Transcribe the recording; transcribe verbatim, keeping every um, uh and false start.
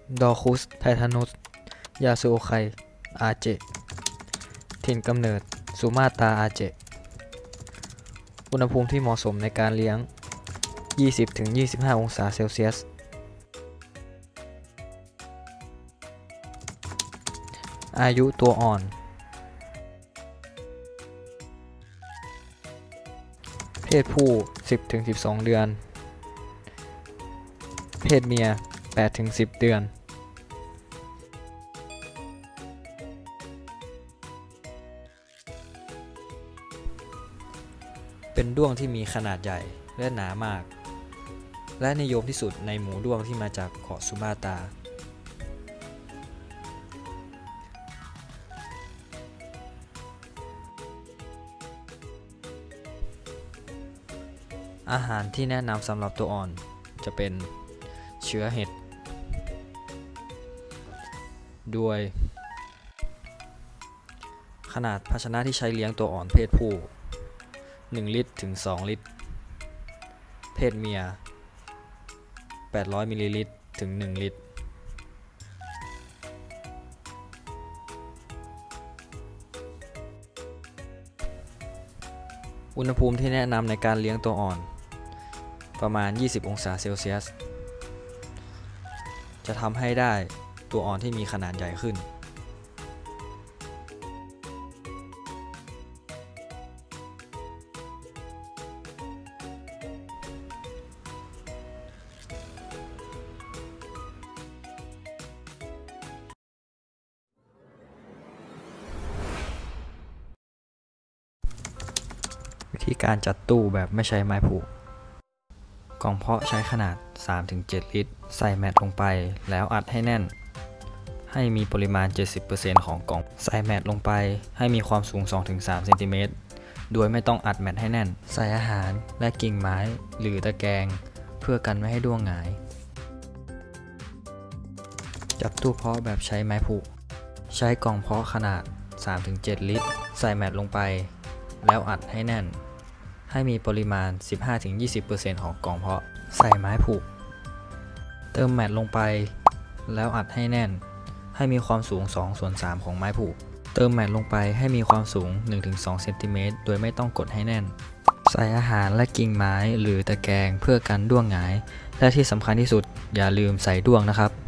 ดอคุสไททานุสยาสุโอไคอาเจถิ่นกำเนิดสุมาตราอาเจอุณหภูมิที่เหมาะสมในการเลี้ยง ยี่สิบถึงยี่สิบห้า องศาเซลเซียสอายุตัวอ่อนเพศผู้ สิบถึงสิบสอง เดือนเพศเมีย แปดถึงสิบ เดือนเป็นด้วงที่มีขนาดใหญ่และหนามากและนิยมที่สุดในหมู่ด้วงที่มาจากเกาะสุมาตราอาหารที่แนะนำสำหรับตัวอ่อนจะเป็นเชื้อเห็ดด้วยขนาดภาชนะที่ใช้เลี้ยงตัวอ่อนเพศผู้หนึ่งลิตรถึงสองลิตรเพศเมียแปดร้อยมิลลิลิตรถึงหนึ่งลิตรอุณหภูมิที่แนะนำในการเลี้ยงตัวอ่อนประมาณยี่สิบองศาเซลเซียสจะทำให้ได้ตัวอ่อนที่มีขนาดใหญ่ขึ้นวิธีการจัดตู้แบบไม่ใช้ไม้ผูกกล่องเพาะใช้ขนาด สามถึงเจ็ด ลิตรใส่แมตลงไปแล้วอัดให้แน่นให้มีปริมาณ เจ็ดสิบเปอร์เซ็นต์ ของกล่องใส่แมตลงไปให้มีความสูง สองถึงสาม เซนติเมตรโดยไม่ต้องอัดแมตให้แน่นใส่อาหารและกิ่งไม้หรือตะแกรงเพื่อกันไม่ให้ด้วงหงายจัดตู้เพาะแบบใช้ไม้ผูกใช้กล่องเพาะขนาด สามถึงเจ็ด ลิตรใส่แมตลงไปแล้วอัดให้แน่นให้มีปริมาณ สิบห้าถึงยี่สิบเปอร์เซ็นต์ ของกล่องเพาะใส่ไม้ผูกเติมแมตลงไปแล้วอัดให้แน่นให้มีความสูง สองส่วนสาม ของไม้ผูกเติมแมตลงไปให้มีความสูง หนึ่งถึงสอง เซนติเมตรโดยไม่ต้องกดให้แน่นใส่อาหารและกิ่งไม้หรือตะแกรงเพื่อกันด้วงหงายและที่สำคัญที่สุดอย่าลืมใส่ด้วงนะครับ